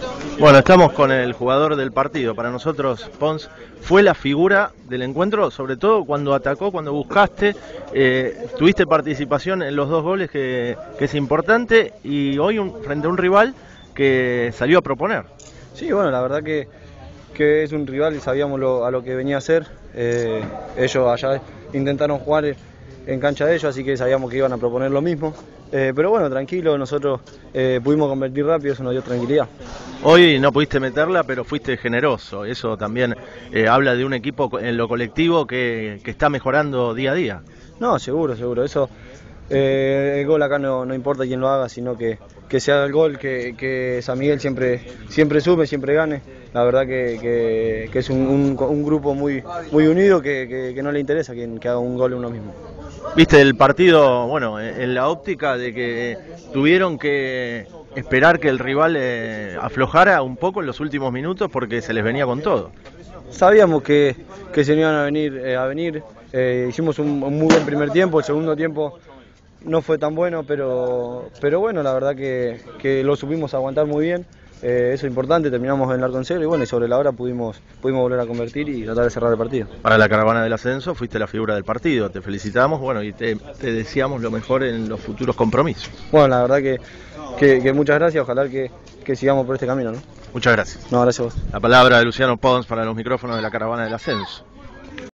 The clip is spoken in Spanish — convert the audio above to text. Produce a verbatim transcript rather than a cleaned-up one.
Bueno, estamos con el jugador del partido. Para nosotros, Pons fue la figura del encuentro, sobre todo cuando atacó, cuando buscaste, eh, tuviste participación en los dos goles, que, que es importante, y hoy un, frente a un rival que salió a proponer. Sí, bueno, la verdad que, que es un rival y sabíamos lo, a lo que venía a hacer. Eh, ellos allá intentaron jugar en cancha de ellos, así que sabíamos que iban a proponer lo mismo. Eh, pero bueno, tranquilo, nosotros eh, pudimos convertir rápido, eso nos dio tranquilidad. Hoy no pudiste meterla, pero fuiste generoso. Eso también eh, habla de un equipo en lo colectivo que, que está mejorando día a día. No, seguro, seguro. Eso, eh, el gol acá no, no importa quién lo haga, sino que, que se haga el gol, que, que San Miguel siempre, siempre sume, siempre gane. La verdad que, que, que es un, un, un grupo muy, muy unido que, que, que no le interesa quien que haga un gol uno mismo. Viste el partido, bueno, en la óptica de que tuvieron que esperar que el rival eh, aflojara un poco en los últimos minutos porque se les venía con todo. Sabíamos que, que se iban a venir, eh, a venir. Eh, hicimos un, un muy buen primer tiempo, el segundo tiempo no fue tan bueno, pero, pero bueno, la verdad que, que lo supimos aguantar muy bien. Eh, eso es importante, terminamos en el arco en cero y bueno, y sobre la hora pudimos, pudimos volver a convertir y tratar de cerrar el partido. Para la caravana del ascenso fuiste la figura del partido, te felicitamos, bueno, y te, te deseamos lo mejor en los futuros compromisos. Bueno, la verdad que, que, que muchas gracias, ojalá que, que sigamos por este camino, ¿no? Muchas gracias. No, gracias a vos. La palabra de Luciano Pons para los micrófonos de la caravana del ascenso.